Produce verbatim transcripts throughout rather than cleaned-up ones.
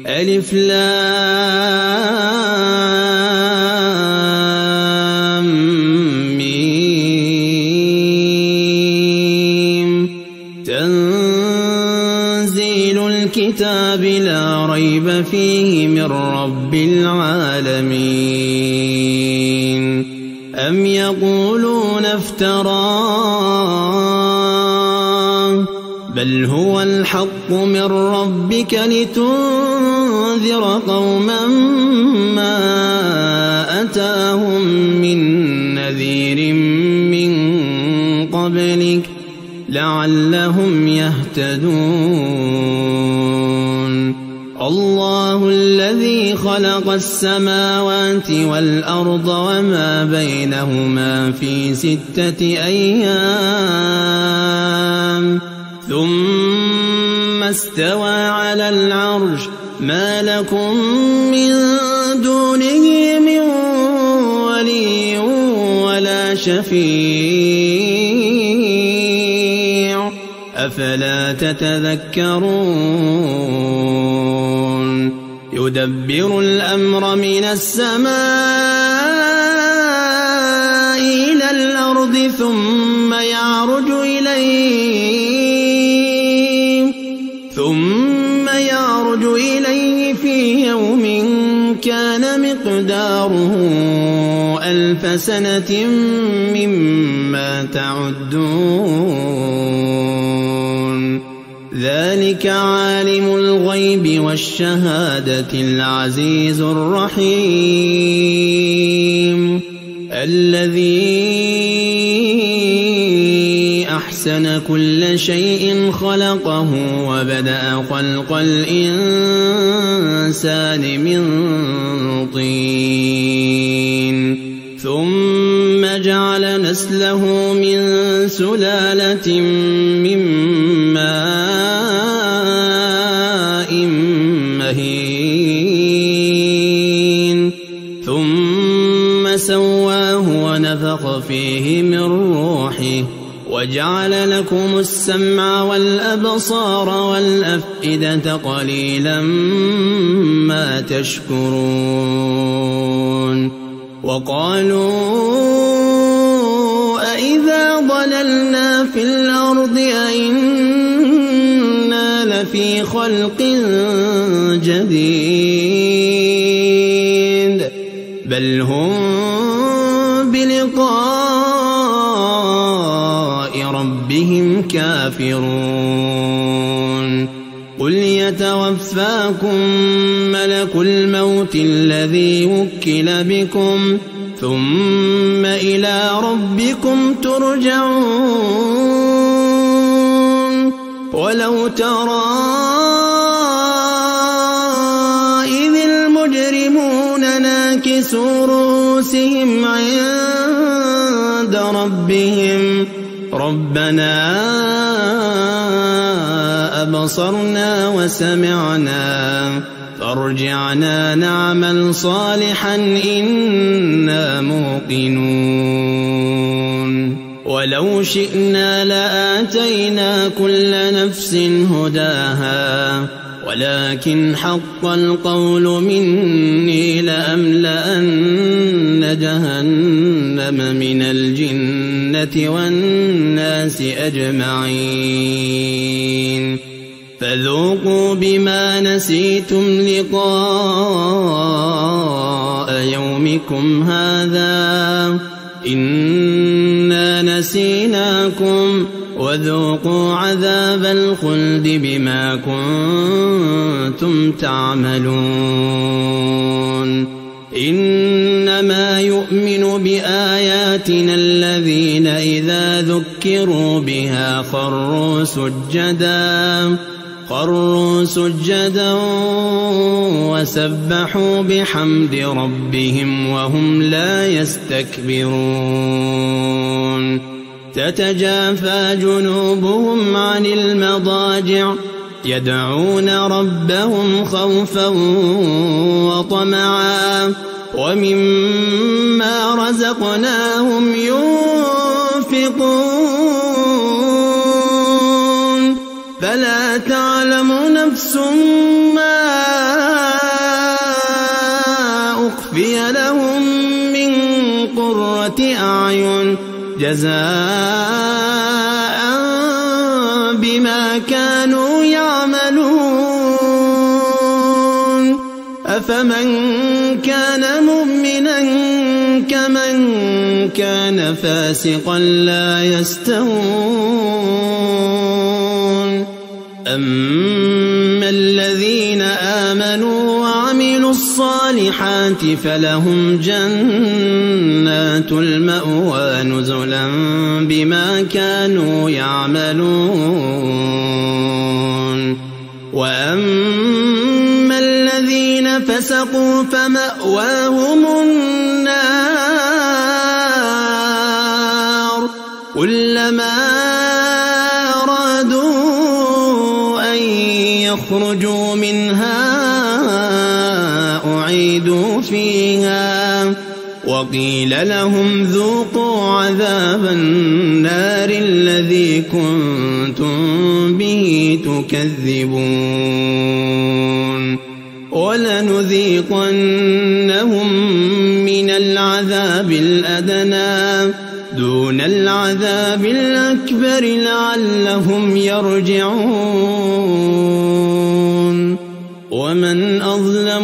ألف لام ميم تنزيل الكتاب لا ريب فيه من رب العالمين أم يقولون افتراه بل هو الحق من ربك لتنذر قوما ما أتاهم من نذير من قبلك لعلهم يهتدون الله الذي خلق السماوات والأرض وما بينهما في ستة أيام ثم استوى على العرش ما لكم من دونه من ولي ولا شفيع أفلا تتذكرون يدبر الأمر من السماء إلى الأرض ثم يعرج إليه ثم يعرج إليه في يوم كان مقداره ألف سنة مما تعدون ذلك عالم الغيب والشهادة العزيز الرحيم الذي أحسن كل شيء خلقه وبدأ خلق الإنسان من طين ثم جعل نسله من سلالة من ماء مهين ثم سواه ونفخ فيه من روحه وجعل لكم السمع والأبصار والأفئدة قليلا ما تشكرون وقالوا أإذا ضللنا في الأرض أإنا لفي خلق جديد بل هم بلقاء ربهم كافرون قل يتوفاكم ملك الموت الذي وكل بكم ثم إلى ربكم ترجعون ولو ترى إذ المجرمون ناكسوا رؤوسهم عند ربهم ربنا أبصرنا وسمعنا فارجعنا نعمل صالحا إنا موقنون ولو شئنا لآتينا كل نفس هداها ولكن حق القول مني لأملأن جهنم من الجنة والناس أجمعين فذوقوا بما نسيتم لقاء يومكم هذا إنا نسيناكم وذوقوا عذاب الخلد بما كنتم تعملون إنما يؤمن بآياتنا الذين إذا ذكروا بها خروا سجدا خروا سجدا وسبحوا بحمد ربهم وهم لا يستكبرون تتجافى جنوبهم عن المضاجع يدعون ربهم خوفا وطمعا ومما رزقناهم ينفقون فلا تعلم نفس ما وأخفي لهم من قرة أعين جزاء بما كانوا يعملون أفمن كان مؤمنا كمن كان فاسقا لا يستوون أما الذين آمنوا وعملوا الصالحات فلهم جنات المأوى نزلا بما كانوا يعملون وأما الذين فسقوا فمأواهم النار كلما أرادوا أن يخرجوا منها أعيدوا فيها وقيل لهم ذوقوا عذاب النار الذي كنتم به تكذبون ولنذيقنهم من العذاب الأدنى دون العذاب الأكبر لعلهم يرجعون ومن أظلم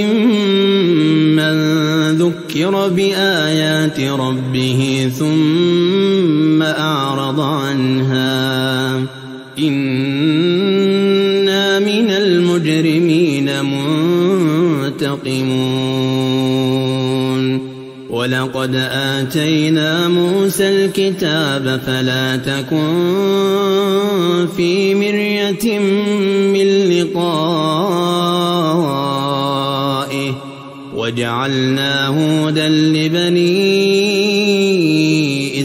ممن ذكر بآيات ربه ثم أعرض عنها إنا من المجرمين منتقمون ولقد آتينا موسى الكتاب فلا تكن في مرية من لقائه وجعلناه هدى لبني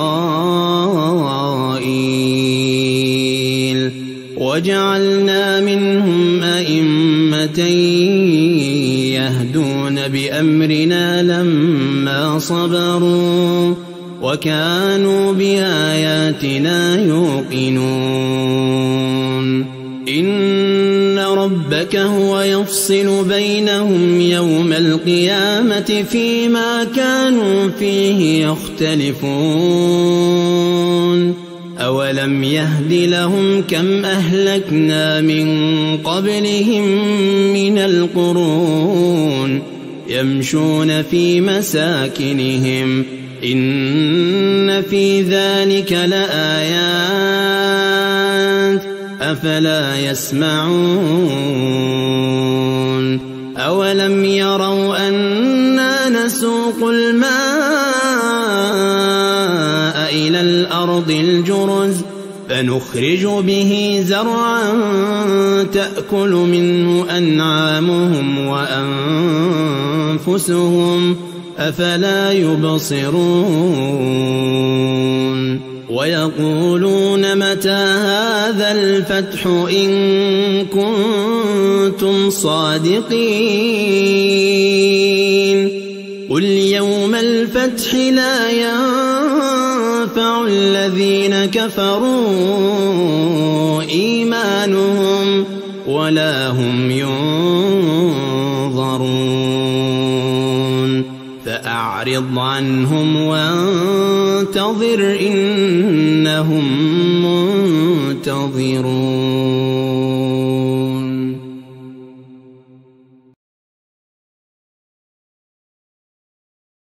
إسرائيل وجعلنا منهم أئمة يهدون بأمرنا لما صبروا وكانوا بآياتنا يوقنون إن ربك هو يفصل بينهم يوم القيامة فيما كانوا فيه يختلفون أولم يهد لهم كم أهلكنا من قبلهم من القرون يمشون في مساكنهم إن في ذلك لآيات أفلا يسمعون أولم يروا أنا نسوق الماء إلى الأرض الجرز فنخرج به زرعا تأكل منه أنعامهم وأنفسهم أفلا يبصرون ويقولون متى هذا الفتح إن كنتم صادقين قل يوم الفتح لا ينفع الذين كفروا إيمانهم ولا هم ينظرون فأعرض عنهم وانتظر إنهم منتظرون.